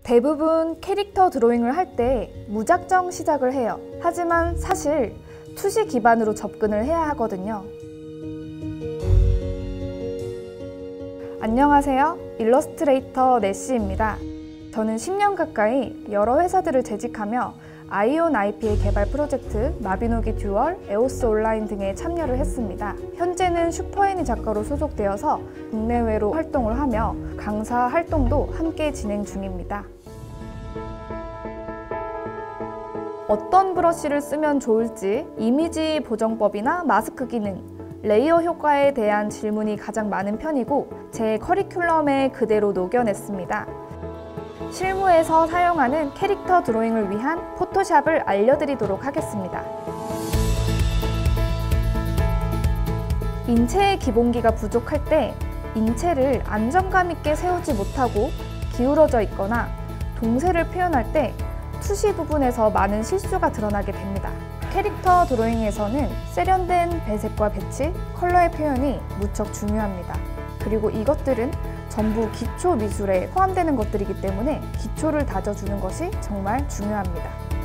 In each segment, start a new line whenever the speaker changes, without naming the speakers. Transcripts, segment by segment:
대부분 캐릭터 드로잉을 할 때 무작정 시작을 해요. 하지만 사실 투시 기반으로 접근을 해야 하거든요. 안녕하세요. 일러스트레이터 내시입니다. 저는 10년 가까이 여러 회사들을 재직하며 아이온 IP의 개발 프로젝트, 마비노기 듀얼, 에오스 온라인 등에 참여를 했습니다. 현재는 슈퍼애니 작가로 소속되어서 국내외로 활동을 하며 강사 활동도 함께 진행 중입니다. 어떤 브러쉬를 쓰면 좋을지, 이미지 보정법이나 마스크 기능, 레이어 효과에 대한 질문이 가장 많은 편이고 제 커리큘럼에 그대로 녹여냈습니다. 실무에서 사용하는 캐릭터 드로잉을 위한 포토샵을 알려드리도록 하겠습니다. 인체의 기본기가 부족할 때 인체를 안정감 있게 세우지 못하고 기울어져 있거나 동세를 표현할 때 투시 부분에서 많은 실수가 드러나게 됩니다. 캐릭터 드로잉에서는 세련된 배색과 배치, 컬러의 표현이 무척 중요합니다. 그리고 이것들은 전부 기초 미술에 포함되는 것들이기 때문에 기초를 다져주는 것이 정말 중요합니다.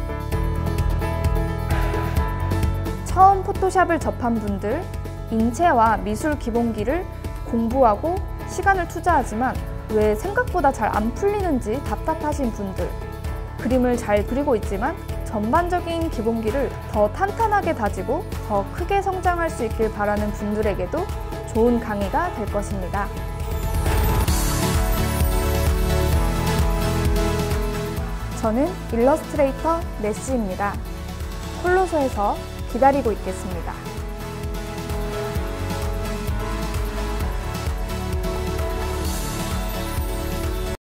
처음 포토샵을 접한 분들, 인체와 미술 기본기를 공부하고 시간을 투자하지만 왜 생각보다 잘 안 풀리는지 답답하신 분들, 그림을 잘 그리고 있지만 전반적인 기본기를 더 탄탄하게 다지고 더 크게 성장할 수 있길 바라는 분들에게도 좋은 강의가 될 것입니다. 저는 일러스트레이터 내시입니다. 홀로서에서 기다리고 있겠습니다.